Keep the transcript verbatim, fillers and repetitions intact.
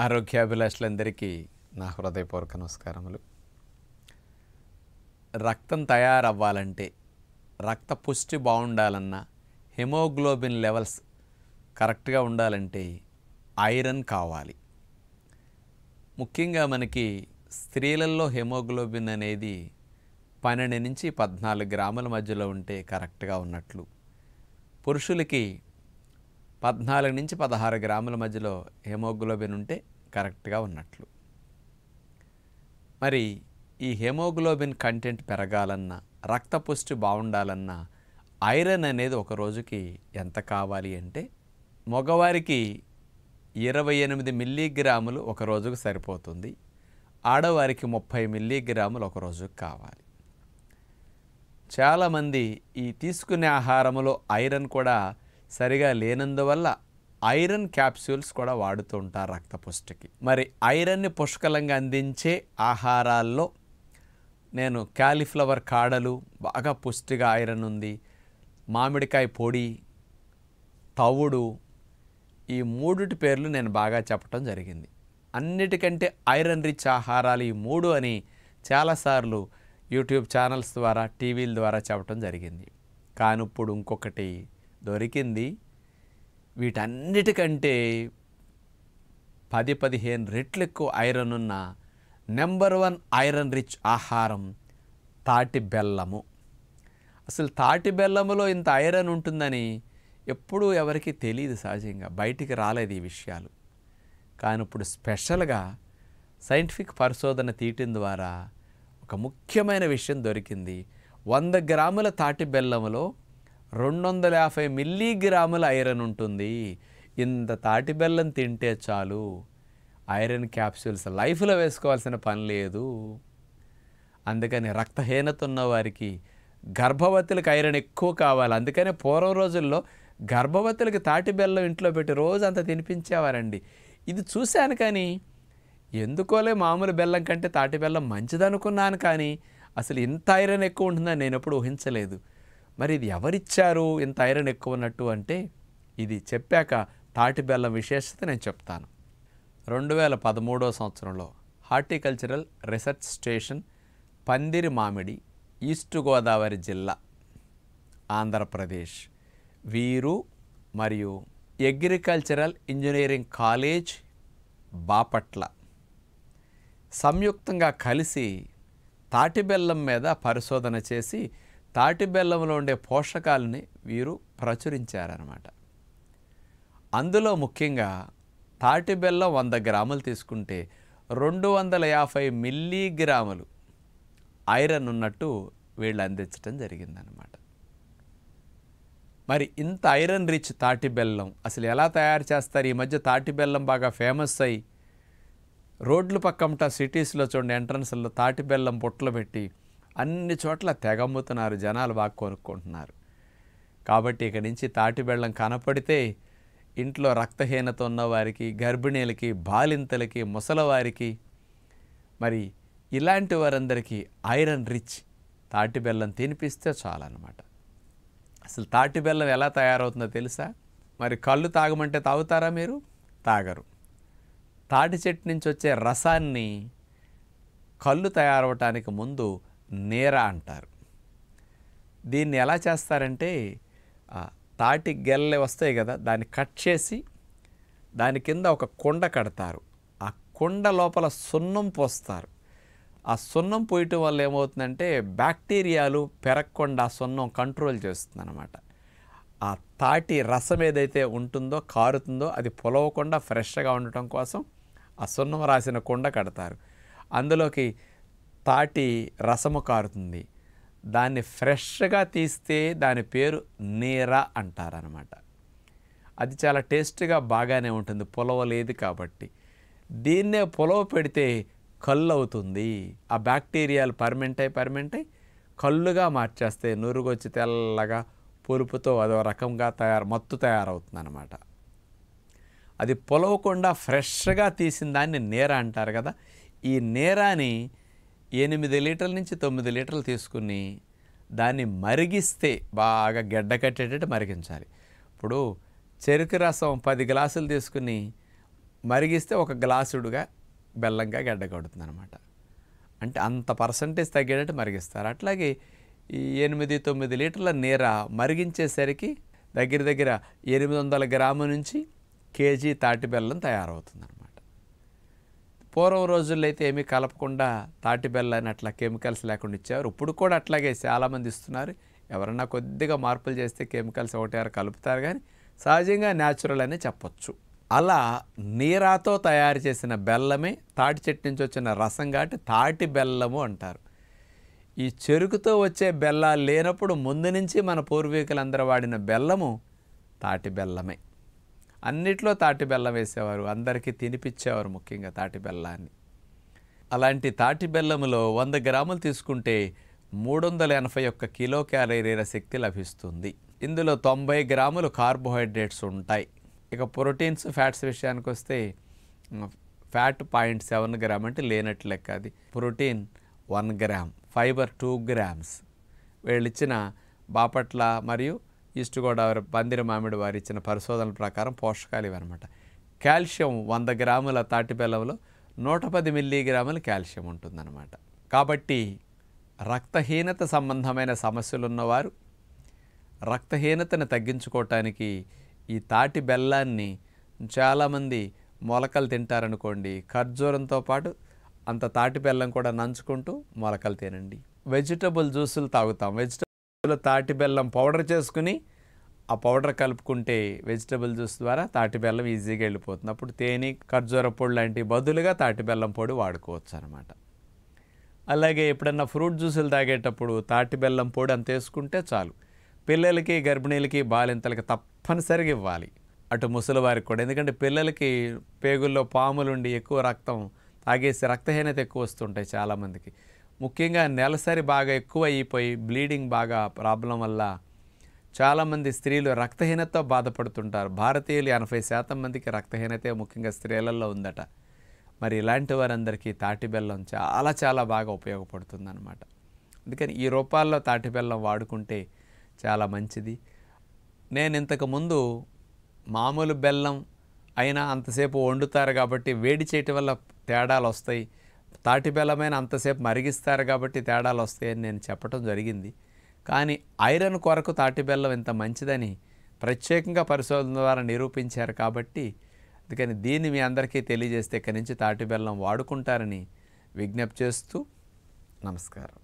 ఆరోగ్యాభిలాషులందరికీ నా హృదయపూర్వక నమస్కారములు. రక్తం తయారవ్వాలంటే, రక్త పుష్టి బాగుండాలన్నా, హెమోగ్లోబిన్ లెవెల్స్ కరెక్ట్గా ఉండాలంటే ఐరన్ కావాలి. ముఖ్యంగా మనకి స్త్రీలలో హెమోగ్లోబిన్ అనేది పన్నెండు నుంచి పద్నాలుగు గ్రాముల మధ్యలో ఉంటే కరెక్ట్గా ఉన్నట్లు, పురుషులకి పద్నాలుగు నుంచి పదహారు గ్రాముల మధ్యలో హెమోగ్లోబిన్ ఉంటే కరెక్ట్గా ఉన్నట్లు. మరి ఈ హెమోగ్లోబిన్ కంటెంట్ పెరగాలన్నా, రక్త పుష్టి బాగుండాలన్నా ఐరన్ అనేది ఒక రోజుకి ఎంత కావాలి అంటే, మగవారికి ఇరవై ఎనిమిది మిల్లీగ్రాములు ఒక రోజుకు సరిపోతుంది. ఆడవారికి ముప్పై మిల్లీగ్రాములు ఒక రోజుకు కావాలి. చాలామంది ఈ తీసుకునే ఆహారంలో ఐరన్ కూడా సరిగా లేనందువల్ల ఐరన్ క్యాప్సూల్స్ కూడా వాడుతూ ఉంటారు రక్త పుష్టికి. మరి ఐరన్ని పుష్కలంగా అందించే ఆహారాల్లో నేను క్యాలీఫ్లవర్ కాడలు బాగా పుష్టిగా ఐరన్ ఉంది, మామిడికాయ పొడి, తవుడు, ఈ మూడిటి పేర్లు నేను బాగా చెప్పడం జరిగింది. అన్నిటికంటే ఐరన్ రిచ్ ఆహారాలు ఈ మూడు అని చాలాసార్లు యూట్యూబ్ ఛానల్స్ ద్వారా, టీవీల ద్వారా చెప్పడం జరిగింది. కానీ ఇప్పుడు ఇంకొకటి దొరికింది. వీటన్నిటికంటే పది పదిహేను రెట్లు ఎక్కువ ఐరన్ ఉన్న నెంబర్ వన్ ఐరన్ రిచ్ ఆహారం తాటి బెల్లము. అసలు తాటి బెల్లములో ఇంత ఐరన్ ఉంటుందని ఎప్పుడూ ఎవరికి తెలియదు, సహజంగా బయటికి రాలేదు ఈ విషయాలు. కానీ ఇప్పుడు స్పెషల్గా సైంటిఫిక్ పరిశోధన తీయటం ద్వారా ఒక ముఖ్యమైన విషయం దొరికింది. వంద గ్రాముల తాటి బెల్లములో రెండు వందల యాభై మిల్లీగ్రాముల ఐరన్ ఉంటుంది. ఇంత తాటి బెల్లం తింటే చాలు, ఐరన్ క్యాప్సూల్స్ లైఫ్లో వేసుకోవాల్సిన పని లేదు. అందుకని రక్తహీనత ఉన్న వారికి, గర్భవతులకు ఐరన్ ఎక్కువ కావాలి. అందుకనే పూర్వం రోజుల్లో గర్భవతులకి తాటి బెల్లం ఇంట్లో పెట్టి రోజు అంత తినిపించేవారండి. ఇది చూశాను, కానీ ఎందుకోలే మామూలు బెల్లం కంటే తాటి బెల్లం మంచిదనుకున్నాను, కానీ అసలు ఇంత ఐరన్ ఎక్కువ ఉంటుందని నేను ఎప్పుడు ఊహించలేదు. మరి ఇది ఎవరిచ్చారు ఇంత ఐరన్ ఎక్కువ ఉన్నట్టు అంటే, ఇది చెప్పాక తాటి బెల్లం విశేషత నేను చెప్తాను. రెండు వేల పదమూడవ సంవత్సరంలో హార్టికల్చరల్ రీసెర్చ్ స్టేషన్, పందిరి మామిడి, ఈస్ట్ గోదావరి జిల్లా, ఆంధ్రప్రదేశ్ వీరు మరియు అగ్రికల్చరల్ ఇంజనీరింగ్ కాలేజ్ బాపట్ల సంయుక్తంగా కలిసి తాటి బెల్లం మీద పరిశోధన చేసి తాటి బెల్లంలో ఉండే పోషకాలని వీరు ప్రచురించారన్నమాట. అందులో ముఖ్యంగా తాటి బెల్లం వంద గ్రాములు తీసుకుంటే రెండు వందల యాభై మిల్లీగ్రాములు ఐరన్ ఉన్నట్టు వీళ్ళు అందించడం జరిగిందనమాట. మరి ఇంత ఐరన్ రిచ్ తాటి బెల్లం అసలు ఎలా తయారు చేస్తారు? ఈ మధ్య తాటి బెల్లం బాగా ఫేమస్ అయ్యి రోడ్ల పక్కమట సిటీస్లో చూడండి, ఎంట్రన్స్లో తాటి బెల్లం బుట్టలు పెట్టి అన్ని చోట్ల తెగమ్ముతున్నారు, జనాలు బాగా కొనుక్కుంటున్నారు. కాబట్టి ఇక నుంచి తాటి బెల్లం కనపడితే ఇంట్లో రక్తహీనత ఉన్నవారికి, గర్భిణీలకి, బాలింతలకి, ముసలవారికి, మరి ఇలాంటి వారందరికీ ఐరన్ రిచ్ తాటి బెల్లం తినిపిస్తే చాలన్నమాట. అసలు తాటి బెల్లం ఎలా తయారవుతుందో తెలుసా? మరి కళ్ళు తాగమంటే తాగుతారా మీరు? తాగరు. తాటి చెట్టు నుంచి వచ్చే రసాన్ని కళ్ళు తయారవటానికి ముందు నేర అంటారు. దీన్ని ఎలా చేస్తారంటే, తాటి గెల్లె వస్తాయి కదా, దాన్ని కట్ చేసి దాని కింద ఒక కుండ కడతారు. ఆ కుండ లోపల సున్నం పోస్తారు. ఆ సున్నం పోయటం వల్ల ఏమవుతుందంటే బ్యాక్టీరియాలు పెరగకుండా ఆ సున్నం కంట్రోల్ చేస్తుంది అన్నమాట. ఆ తాటి రసం ఏదైతే ఉంటుందో, కారుతుందో, అది పొలవకుండా ఫ్రెష్గా ఉండటం కోసం ఆ సున్నం రాసిన కుండ కడతారు. అందులోకి తాటి రసము కారుతుంది. దాన్ని ఫ్రెష్గా తీస్తే దాని పేరు నీర అంటారనమాట. అది చాలా టేస్ట్గా బాగానే ఉంటుంది, పొలవలేదు కాబట్టి. దీన్నే పొలవ పెడితే కళ్ళు అవుతుంది. ఆ బ్యాక్టీరియాలు పర్మెంట్ అయి పర్మెంట్ అయి కళ్ళుగా మార్చేస్తే నురుగొచ్చి తెల్లగా పులుపుతో అదో రకంగా తయారు మత్తు తయారవుతుంది అనమాట. అది పొలవకుండా ఫ్రెష్గా తీసిన దాన్ని నేర అంటారు కదా. ఈ నేరాని ఎనిమిది లీటర్ల నుంచి తొమ్మిది లీటర్లు తీసుకుని దాన్ని మరిగిస్తే బాగా గడ్డ కట్టేటట్టు మరిగించాలి. ఇప్పుడు చెరుకు రసం పది గ్లాసులు తీసుకుని మరిగిస్తే ఒక గ్లాసుడుగా బెల్లంగా గడ్డకడుతుంది అనమాట. అంటే అంత పర్సంటేజ్ తగ్గేటట్టు మరిగిస్తారు. అట్లాగే ఈ ఎనిమిది తొమ్మిది లీటర్ల నీర మరిగించేసరికి దగ్గర దగ్గర ఎనిమిది వందల గ్రాముల నుంచి కేజీ తాటి బెల్లం తయారవుతుంది అనమాట. పూర్వం రోజుల్లో అయితే ఏమీ కలపకుండా తాటి బెల్లాన్ని అట్లా కెమికల్స్ లేకుండా ఇచ్చేవారు. ఇప్పుడు కూడా అట్లాగే చాలామంది ఇస్తున్నారు. ఎవరన్నా కొద్దిగా మార్పులు చేస్తే కెమికల్స్ ఒకటి ఆరు కలుపుతారు, కానీ సహజంగా న్యాచురల్ అనే చెప్పొచ్చు. అలా నీరాతో తయారు చేసిన బెల్లమే తాటి చెట్టు నుంచి వచ్చిన రసం కాబట్టి తాటి బెల్లము అంటారు. ఈ చెరుకుతో వచ్చే బెల్లాలు లేనప్పుడు ముందు నుంచి మన పూర్వీకులందరూ వాడిన బెల్లము తాటి బెల్లమే. అన్నిట్లో తాటి బెల్లం వేసేవారు, అందరికీ తినిపించేవారు, ముఖ్యంగా తాటి బెల్లాన్ని. అలాంటి తాటి బెల్లములో వంద గ్రాములు తీసుకుంటే మూడు వందల ఎనభై ఒక్క కిలో క్యాలరీల శక్తి లభిస్తుంది. ఇందులో తొంభై గ్రాములు కార్బోహైడ్రేట్స్ ఉంటాయి. ఇక ప్రోటీన్స్ ఫ్యాట్స్ విషయానికి వస్తే ఫ్యాట్ పాయింట్ సెవెన్ గ్రామ్ అంటే లేనట్టు లెక్క, అది protein one gram, fibre two grams. వీళ్ళు ఇచ్చిన బాపట్ల మరియు ఈస్ట్ గోదావరి పందిరి మామిడి వారు ఇచ్చిన పరిశోధనల ప్రకారం పోషకాలు ఇవన్నమాట. కాల్షియం వంద గ్రాముల తాటి బెల్లంలో నూట పది మిల్లీగ్రాముల కాల్షియం ఉంటుందన్నమాట. కాబట్టి రక్తహీనత సంబంధమైన సమస్యలు ఉన్నవారు రక్తహీనతను తగ్గించుకోవటానికి ఈ తాటి బెల్లాన్ని చాలామంది మొలకలు తింటారనుకోండి, ఖర్జూరంతో పాటు అంత తాటి బెల్లం కూడా నంచుకుంటూ మొలకలు తినండి. వెజిటబుల్ జ్యూసులు తాగుతాం. వెజిటబుల్ తాటి బెల్లం పౌడర్ చేసుకుని ఆ పౌడర్ కలుపుకుంటే వెజిటబుల్ జ్యూస్ ద్వారా తాటి బెల్లం ఈజీగా వెళ్ళిపోతుంది. అప్పుడు తేనె, ఖర్జూర పొడి లాంటి బదులుగా తాటి బెల్లం పొడి వాడుకోవచ్చు అనమాట. అలాగే ఎప్పుడన్నా ఫ్రూట్ జ్యూసులు తాగేటప్పుడు తాటి బెల్లం పొడి అంత వేసుకుంటే చాలు. పిల్లలకి, గర్భిణీలకి, బాలింతలకి తప్పనిసరిగా ఇవ్వాలి, అటు ముసలివారికి కూడా. ఎందుకంటే పిల్లలకి పేగుల్లో పాములుండి ఎక్కువ రక్తం తాగేసి రక్తహీనత ఎక్కువ వస్తుంటాయి చాలామందికి. ముఖ్యంగా నెలసరి బాగా ఎక్కువ అయిపోయి బ్లీడింగ్ బాగా ప్రాబ్లం వల్ల చాలామంది స్త్రీలు రక్తహీనతతో బాధపడుతుంటారు. భారతీయులు ఎనభై శాతం మందికి రక్తహీనతే ముఖ్యంగా స్త్రీలలో ఉందట. మరి ఇలాంటి వారందరికీ తాటి బెల్లం చాలా చాలా బాగా ఉపయోగపడుతుంది అన్నమాట. అందుకని ఈ రూపాల్లో తాటి బెల్లం వాడుకుంటే చాలా మంచిది. నేను ఇంతకుముందు మామూలు బెల్లం అయినా అంతసేపు వండుతారు కాబట్టి వేడి చేయటం వల్ల తేడాలు వస్తాయి, తాటి బెల్లమైన అంతసేపు మరిగిస్తారు కాబట్టి తేడాలు వస్తాయని నేను చెప్పడం జరిగింది. కానీ ఐరన్ కొరకు తాటి బెల్లం ఇంత మంచిదని ప్రత్యేకంగా పరిశోధన ద్వారా నిరూపించారు. కాబట్టి అందుకని దీన్ని మీ అందరికీ తెలియజేస్తే ఇక్కడి నుంచి తాటి బెల్లం వాడుకుంటారని విజ్ఞప్తి చేస్తూ నమస్కారం.